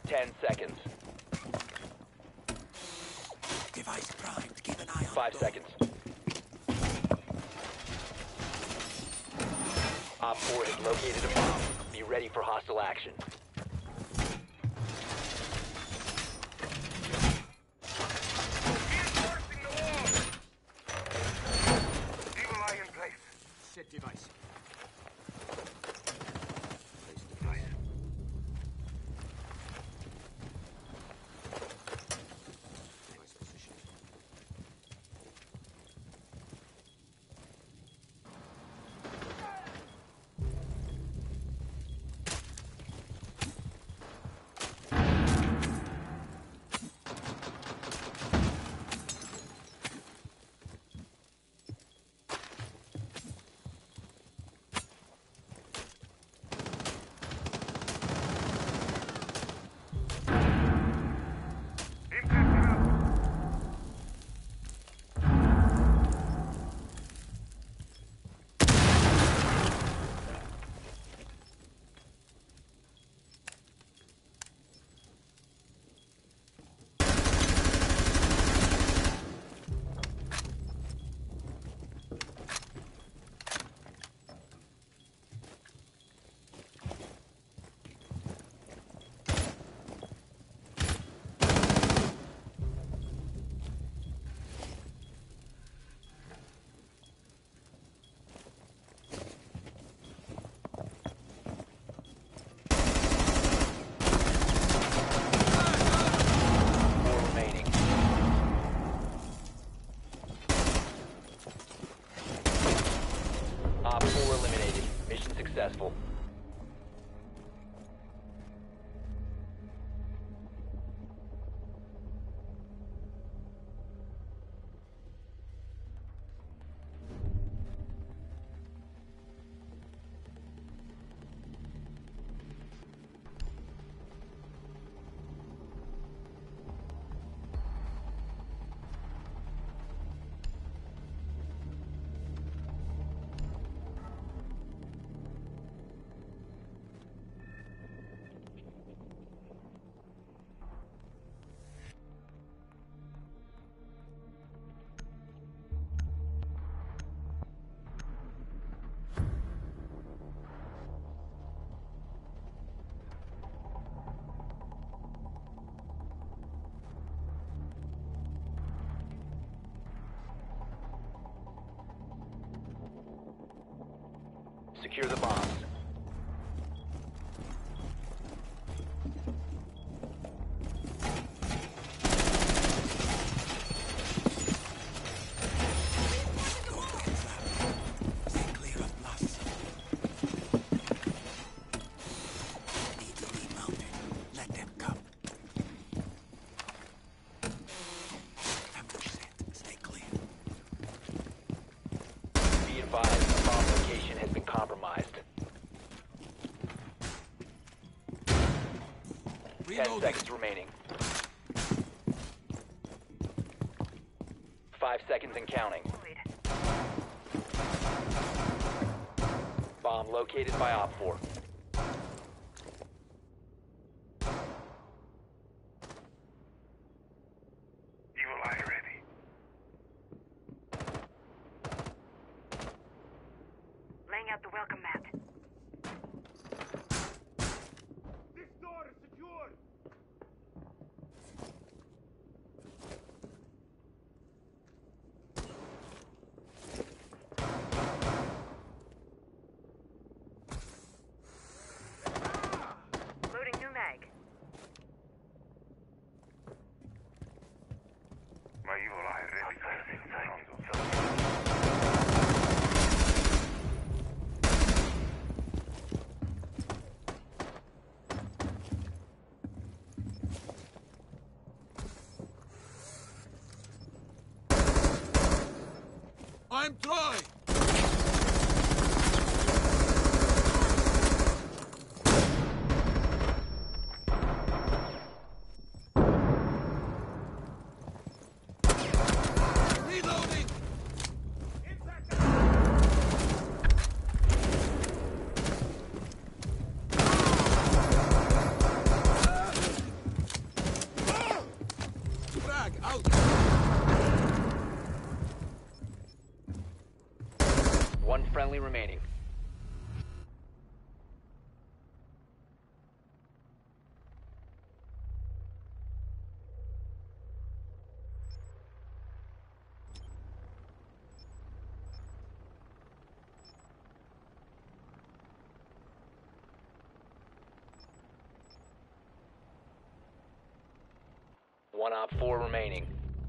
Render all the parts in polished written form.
10 seconds. Device primed. Keep an eye on 5 door. seconds. Op 4 has located a bomb. Be ready for hostile action. Reinforcing the wall! Evil eye in place. Set device. Place device. Device position. Impacting up. Four remaining. Op 4 eliminated. Mission successful. Secure the bombs. Stay clear of blasts. Need to be mounted. Let them come. Ambush set. Stay clear. Be advised, the bomb location has been compromised. 10 seconds remaining. 5 seconds and counting. Bomb located by Op 4. Evil eye ready. Laying out the welcome mat. This door is secured. Loading new mag. My evil eye ready. I'm Troy! Reloading! remaining. One Op 4 remaining.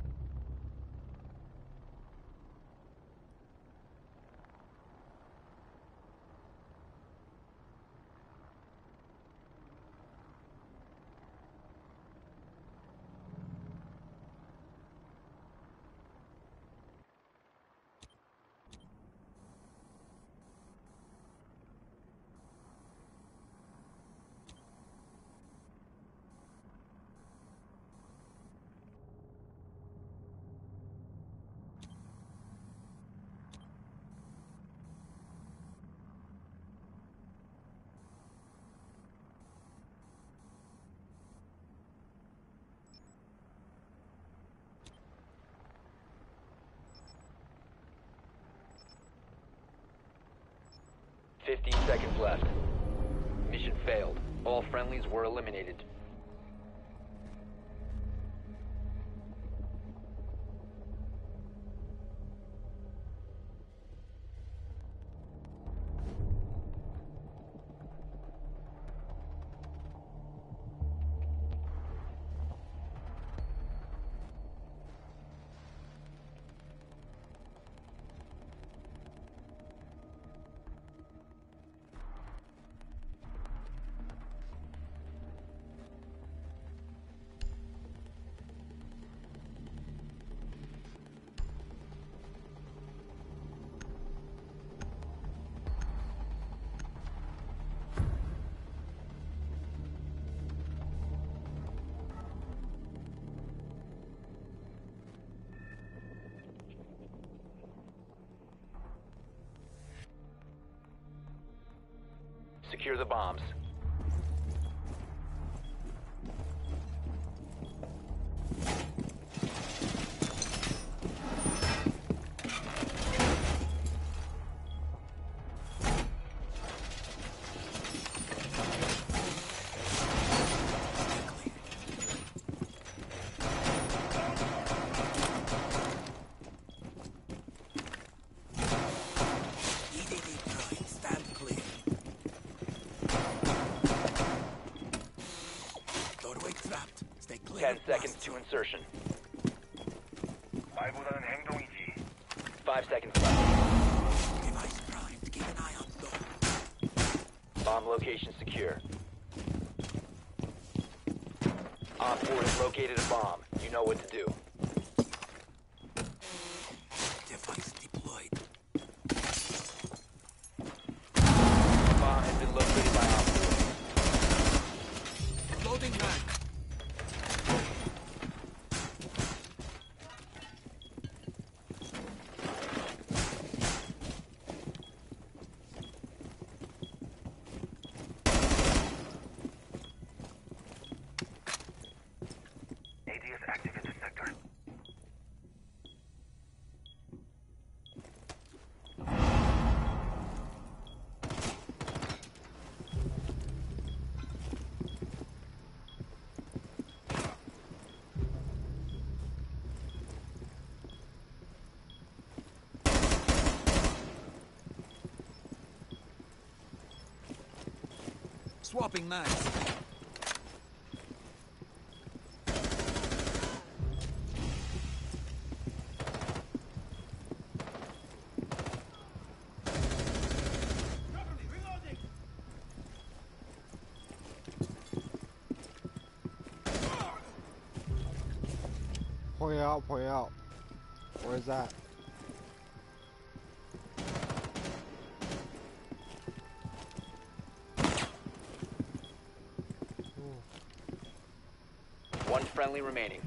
Fifteen seconds left. Mission failed. All friendlies were eliminated. Secure the bombs. EDD Prime, stand clear. Doorway trapped. Stay clear. 10 seconds to insertion. 말보다는 행동이지. 5 seconds left. Device primed. Keep an eye on door. Bomb location secure. Op 4 has located a bomb. You know what to do. Device deployed. Bomb has been located by Op 4. Loading mag. ADS active in the sector. Swapping mags. Point out, point out. Where's that? One friendly remaining.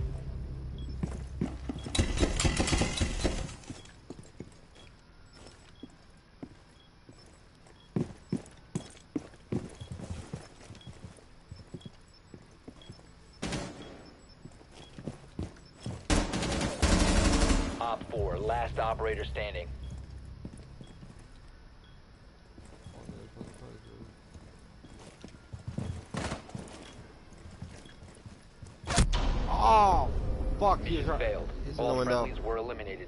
Op 4, last operator standing. fuck, Mission failed. he's in the All window. friendlies were eliminated.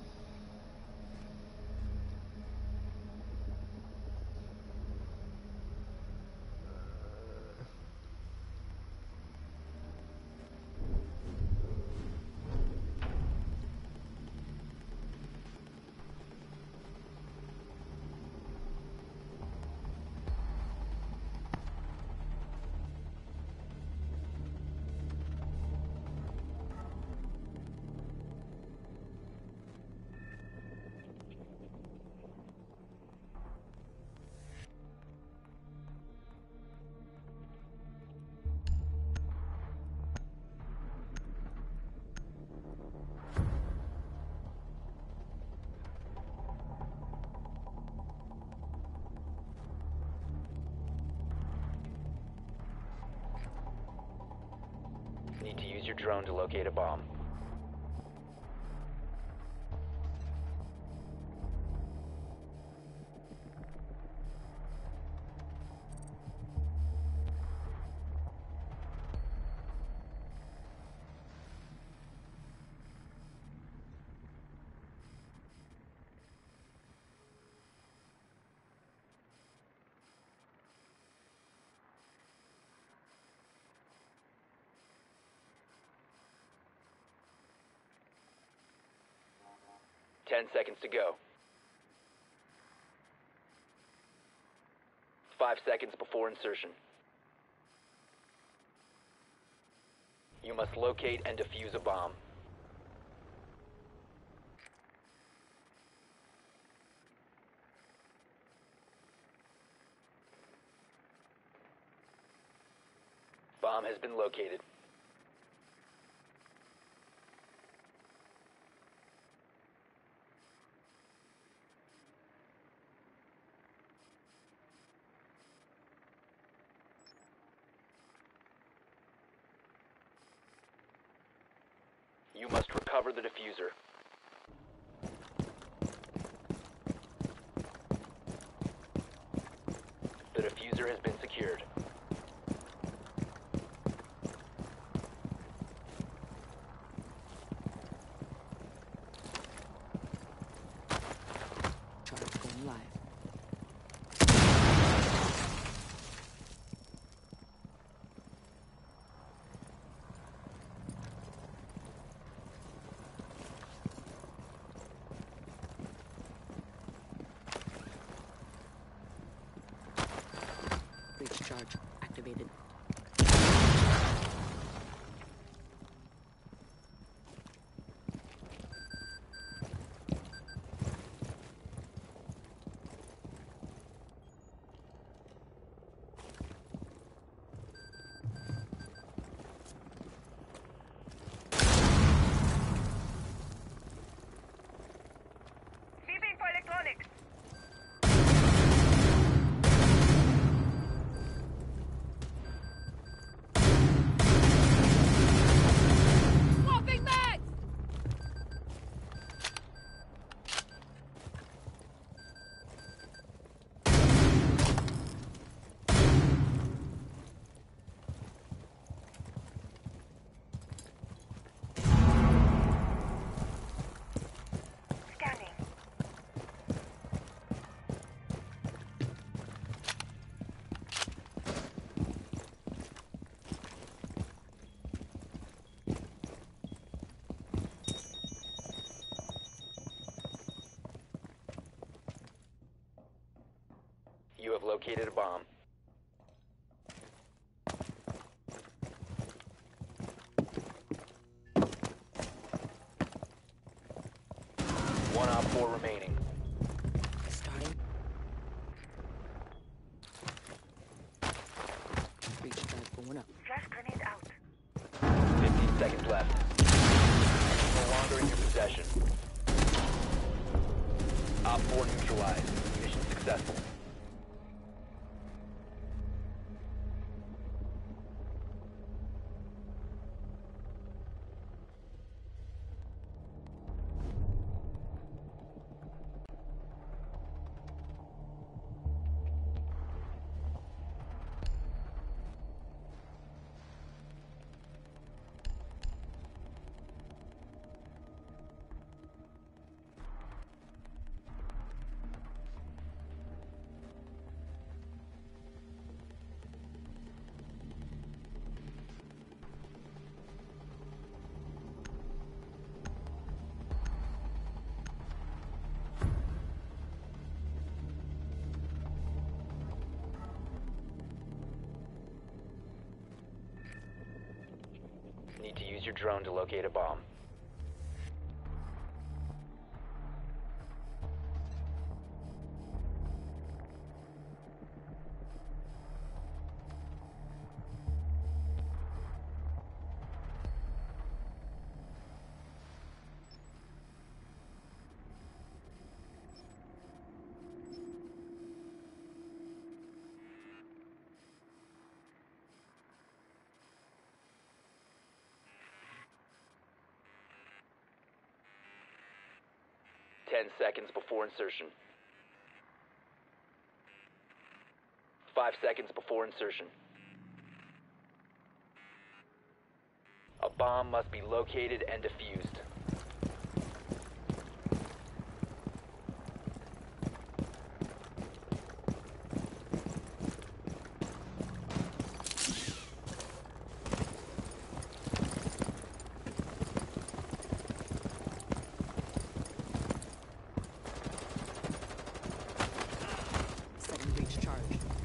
Need to use your drone to locate a bomb. Ten seconds to go. 5 seconds before insertion. You must locate and defuse a bomb. Bomb has been located. You must recover the diffuser. The diffuser has been secured. Charge going live. Breach charge activated. Sweeping for electronics. Swapping mags! Scanning. You have located a bomb. One op 4 remaining. Starting. Breach charge going up. Flash grenade out. 15 seconds left. No longer in your possession. Op 4 neutralized. Mission successful. Need to use your drone to locate a bomb. Ten seconds before insertion. 5 seconds before insertion. A bomb must be located and defused. Setting breach charge.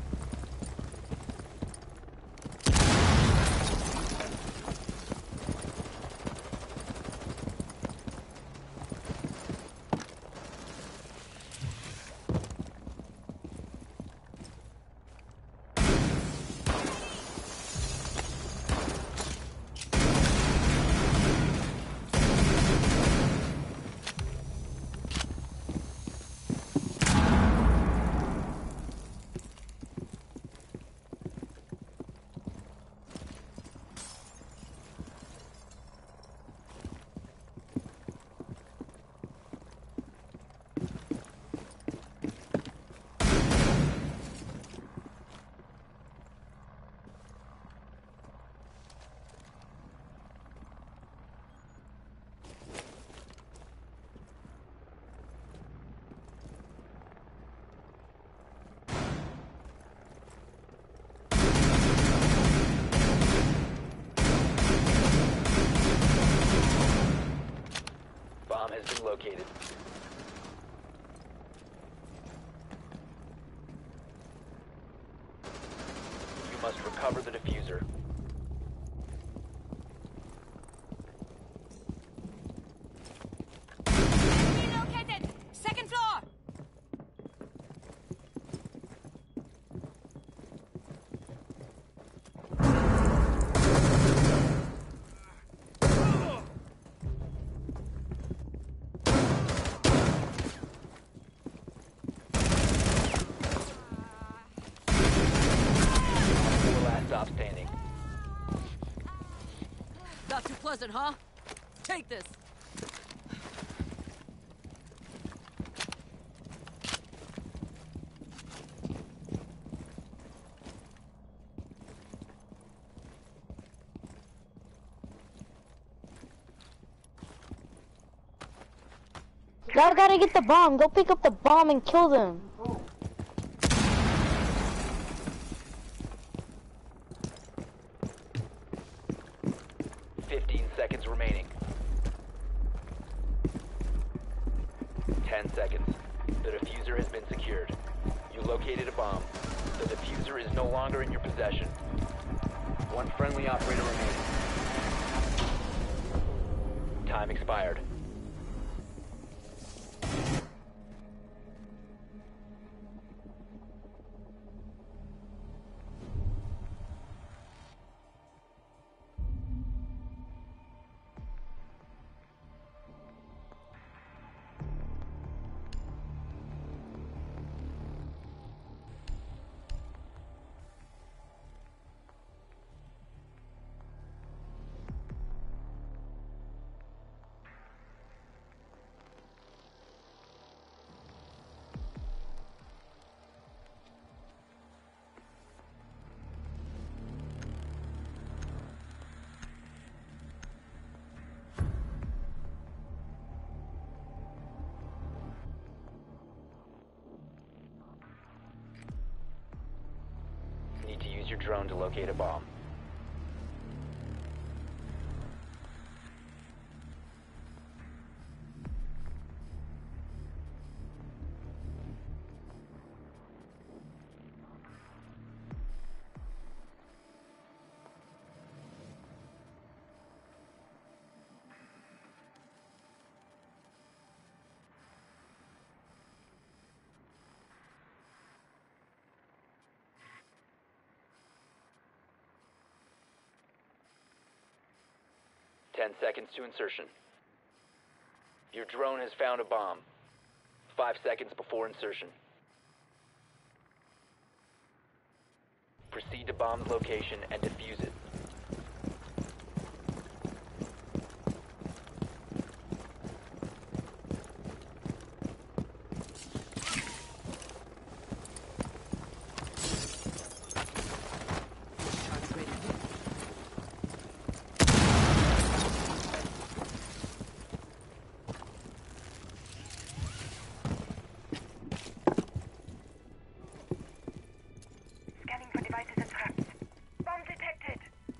Bomb has been located. You must recover the diffuser. Relocated! Second floor! The last stop standing. Not too pleasant, huh? Take this! Y'all gotta get the bomb. Go pick up the bomb and kill them. 15 seconds remaining. 10 seconds. The diffuser has been secured. You located a bomb. The diffuser is no longer in your possession. One friendly operator remaining. Time expired. Need to use your drone to locate a bomb. 10 seconds to insertion. Your drone has found a bomb. 5 seconds before insertion. Proceed to bomb's location and defuse it. Charge ready. Scanning for devices and traps. Bomb detected.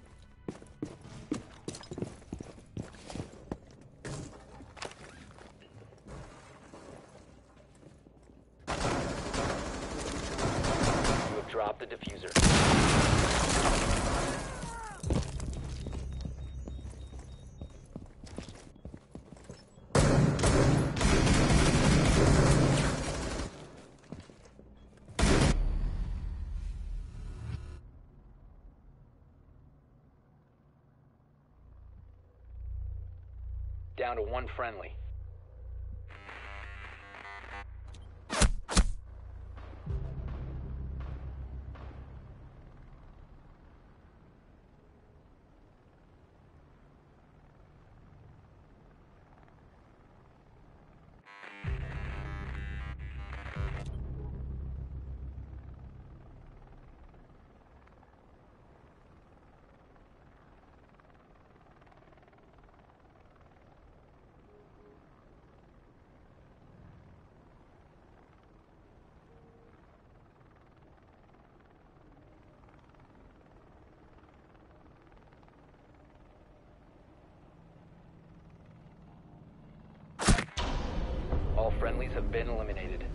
You have dropped the diffuser. Down to one friendly. All friendlies have been eliminated.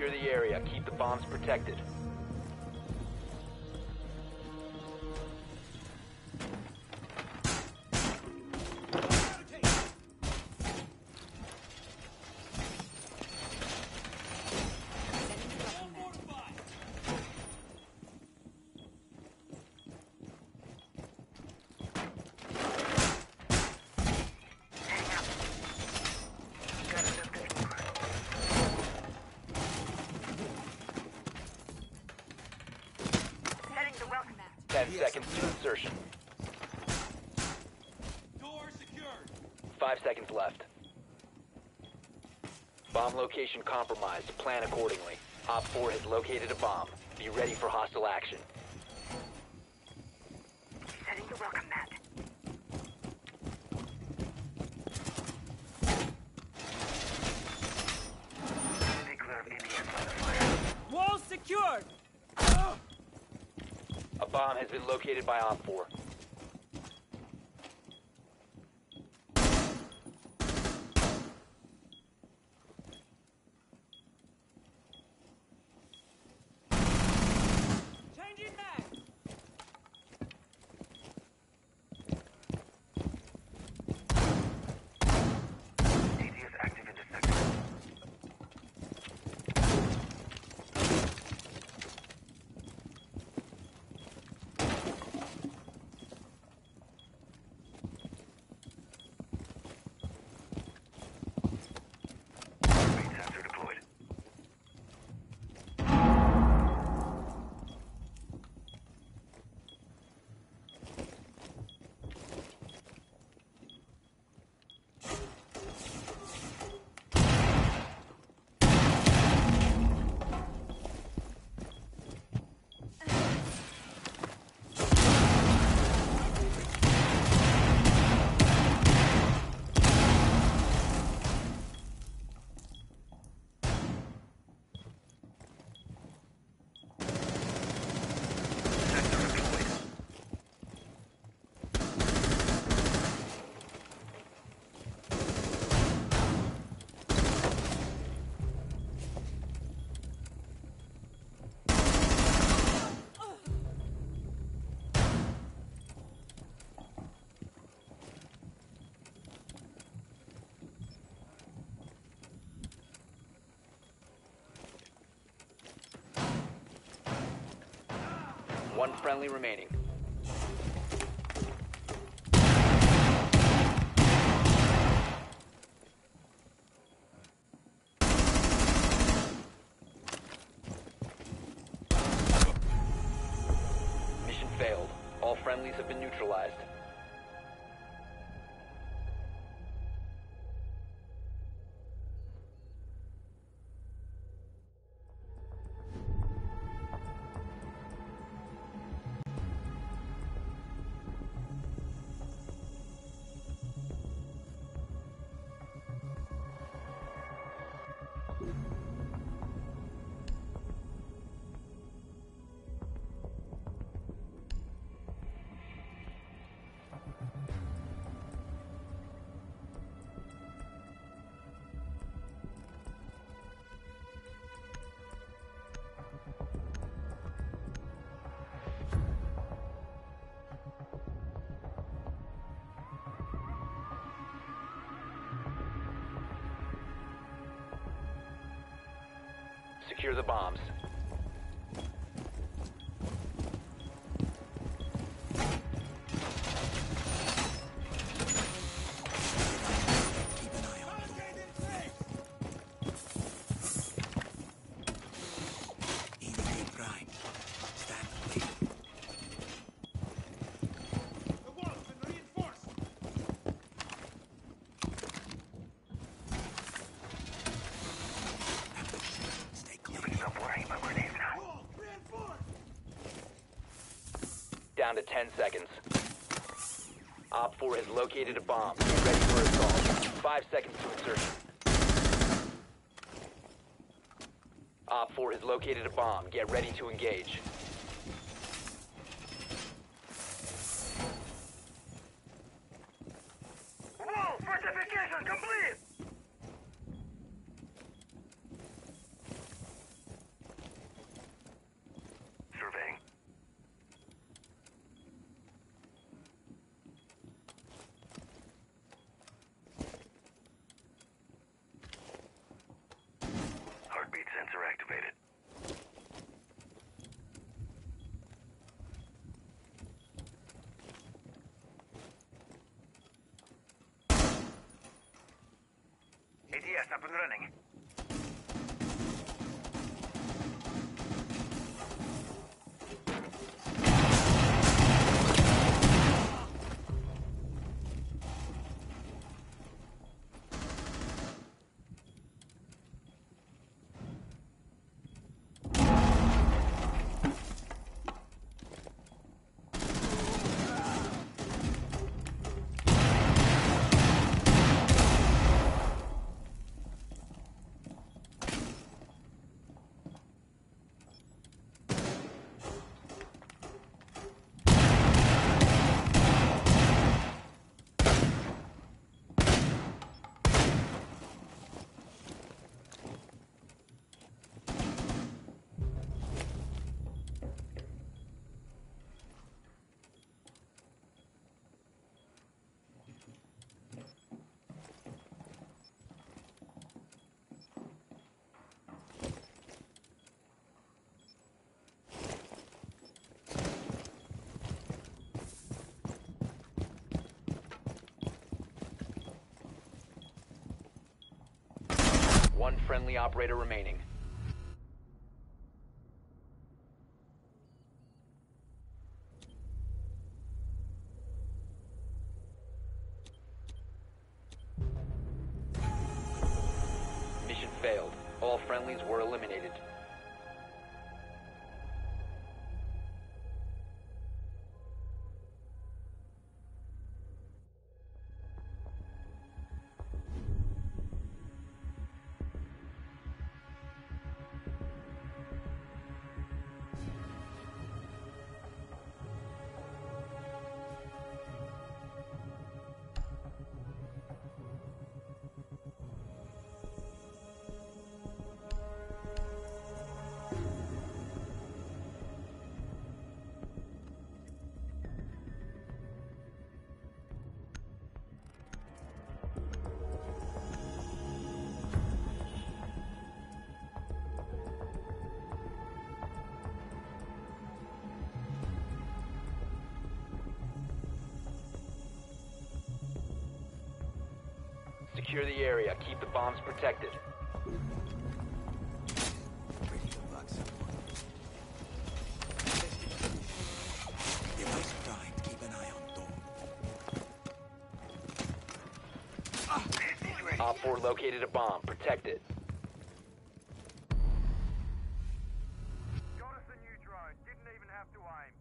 Secure the area. Keep the bombs protected. Setting the welcome mat. 10 seconds to insertion. Door secured. 5 seconds left. Bomb location compromised. Plan accordingly. Op 4 has located a bomb. Be ready for hostile action. Setting the welcome mat. Stay clear of Indians by the fire. Wall secured! A bomb has been located by Op 4. Changing back! AT is active in the sector. Speed sensor deployed. Sensor deployed. One friendly remaining. Mission failed. All friendlies have been neutralized. Secure the bombs. Keep an eye on it. EVA prime. Stand clear. The wall's been reinforced. Stay clear. Stop worrying about grenades now. Wall reinforced. Down to 10 seconds. Op 4 has located a bomb. Be ready for assault. 5 seconds to insertion. Op 4 has located a bomb. Get ready to engage. Wall fortification complete! up and running. One friendly operator remaining. Mission failed. All friendlies were eliminated. Secure the area. Keep the bombs protected. Ready to block someone. Device primed. Keep an eye on door. Op 4 located a bomb. Protect it. Got us a new drone. Didn't even have to aim.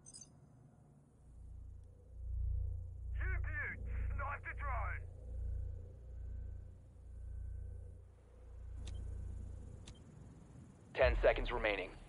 You beaut! Snipe the drone! 10 seconds remaining.